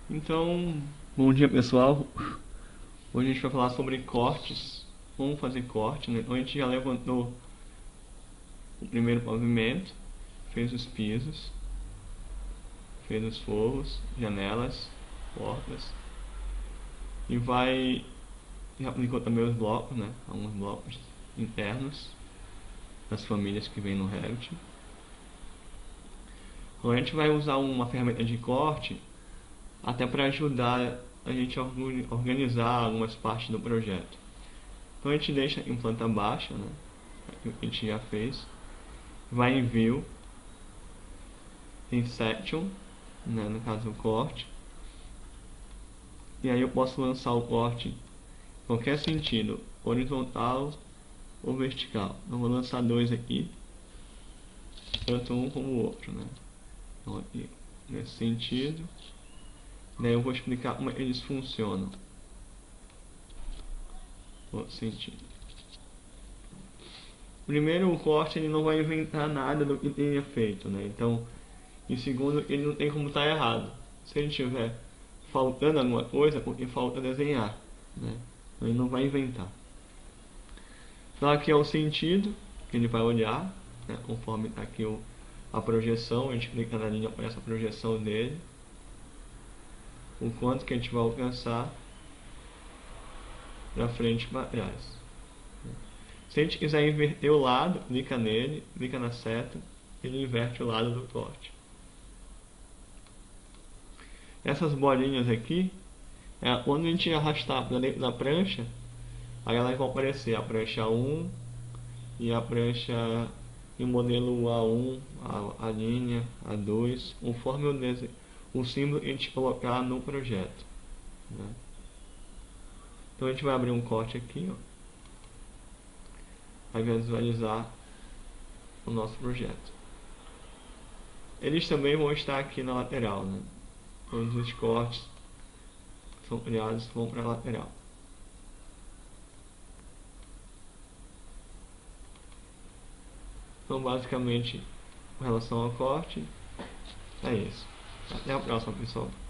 Então, bom dia pessoal. Hoje a gente vai falar sobre cortes. Como fazer corte, né? Então a gente já levantou o primeiro pavimento, fez os pisos, fez os forros, janelas, portas e já aplicou também os blocos, né? Alguns blocos internos das famílias que vem no Revit. Então a gente vai usar uma ferramenta de corte até para ajudar a gente a organizar algumas partes do projeto. Então a gente deixa em planta baixa, né? O que a gente já fez. Vai em View, em Section, né? No caso o corte. E aí eu posso lançar o corte em qualquer sentido, horizontal ou vertical. Eu vou lançar dois aqui, tanto um como o outro, né? Então aqui, nesse sentido. Daí eu vou explicar como eles funcionam. No outro sentido. Primeiro, o corte ele não vai inventar nada do que tenha feito, né? Então, e segundo, ele não tem como estar errado. Se ele tiver faltando alguma coisa, porque falta desenhar, né? Então ele não vai inventar. Então aqui é o sentido que ele vai olhar, né? Conforme está aqui a projeção, a gente clica na linha para essa projeção dele, o quanto que a gente vai alcançar para frente e para trás. Se a gente quiser inverter o lado, clica nele, clica na seta, ele inverte o lado do corte. Essas bolinhas aqui, quando a gente arrastar para dentro da prancha, aí elas vão aparecer a prancha 1 e a prancha e o modelo A1, a linha, A2, conforme o símbolo que a gente colocar no projeto, né? Então a gente vai abrir um corte aqui, ó, vai visualizar o nosso projeto. Eles também vão estar aqui na lateral, né? Todos os cortes que são criados vão para a lateral. Então basicamente, com relação ao corte, é isso. Até a próxima, pessoal.